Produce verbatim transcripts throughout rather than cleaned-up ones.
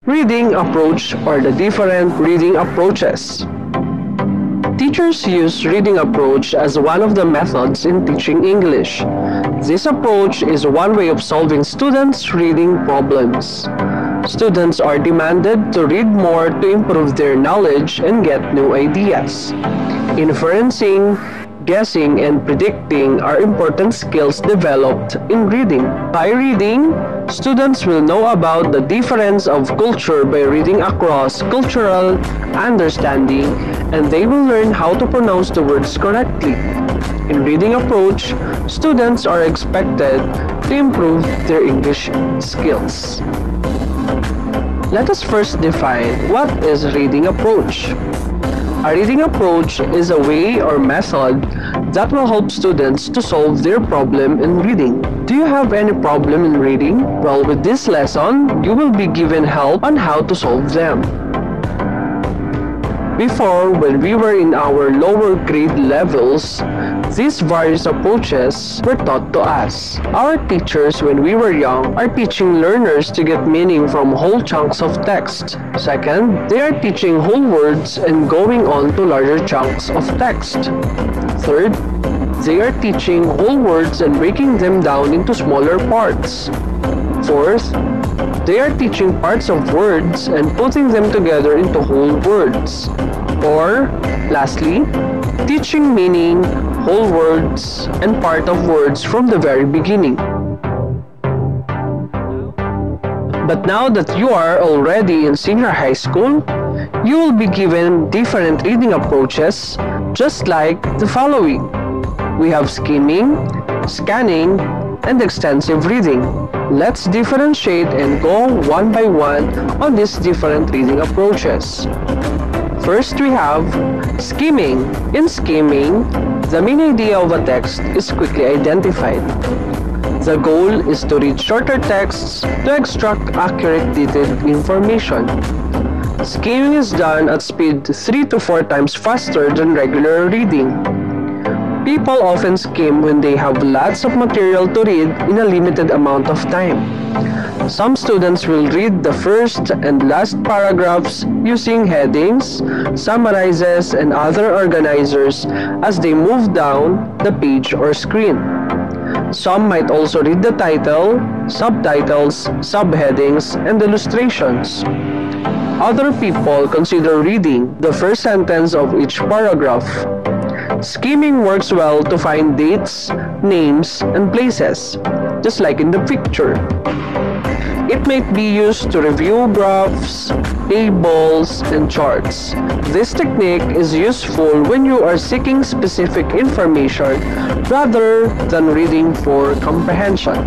Reading approach or the different reading approaches. Teachers use reading approach as one of the methods in teaching English. This approach is one way of solving students' reading problems. Students are demanded to read more to improve their knowledge and get new ideas. Inferencing, guessing, and predicting are important skills developed in reading. By reading, students will know about the difference of culture by reading across cultural understanding, and they will learn how to pronounce the words correctly. In reading approach, students are expected to improve their English skills. Let us first define what is reading approach. A reading approach is a way or method that will help students to solve their problem in reading. Do you have any problem in reading? Well, with this lesson, you will be given help on how to solve them. Before, when we were in our lower grade levels, these various approaches were taught to us. Our teachers, when we were young, are teaching learners to get meaning from whole chunks of text. Second, they are teaching whole words and going on to larger chunks of text. Third, they are teaching whole words and breaking them down into smaller parts. Fourth, they are teaching parts of words and putting them together into whole words. Or, lastly, teaching meaning, whole words, and part of words from the very beginning. But now that you are already in senior high school, you will be given different reading approaches, just like the following. We have skimming, scanning, and extensive reading. Let's differentiate and go one by one on these different reading approaches. First, we have skimming. In skimming, the main idea of a text is quickly identified. The goal is to read shorter texts to extract accurate detailed information. Skimming is done at speed three to four times faster than regular reading. People often skim when they have lots of material to read in a limited amount of time. Some students will read the first and last paragraphs using headings, summarizes, and other organizers as they move down the page or screen. Some might also read the title, subtitles, subheadings, and illustrations. Other people consider reading the first sentence of each paragraph. Skimming works well to find dates, names, and places, just like in the picture. It might be used to review graphs, tables, and charts. This technique is useful when you are seeking specific information rather than reading for comprehension.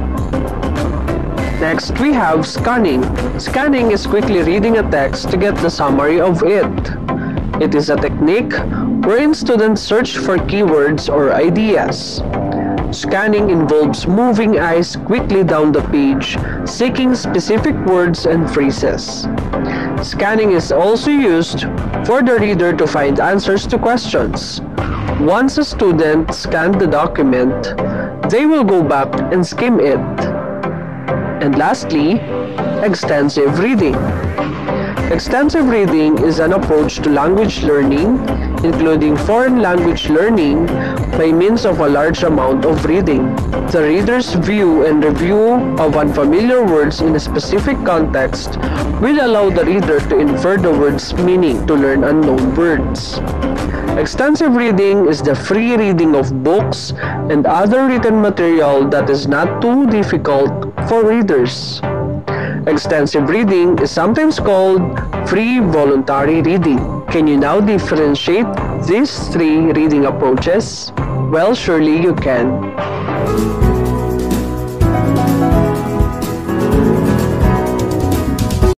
Next, we have scanning. Scanning is quickly reading a text to get the summary of it. It is a technique wherein students search for keywords or ideas. Scanning involves moving eyes quickly down the page, seeking specific words and phrases. Scanning is also used for the reader to find answers to questions. Once a student scans the document, they will go back and skim it. And lastly, extensive reading. Extensive reading is an approach to language learning, including foreign language learning, by means of a large amount of reading. The reader's view and review of unfamiliar words in a specific context will allow the reader to infer the word's meaning to learn unknown words. Extensive reading is the free reading of books and other written material that is not too difficult for readers. Extensive reading is sometimes called free voluntary reading. Can you now differentiate these three reading approaches? Well, surely you can.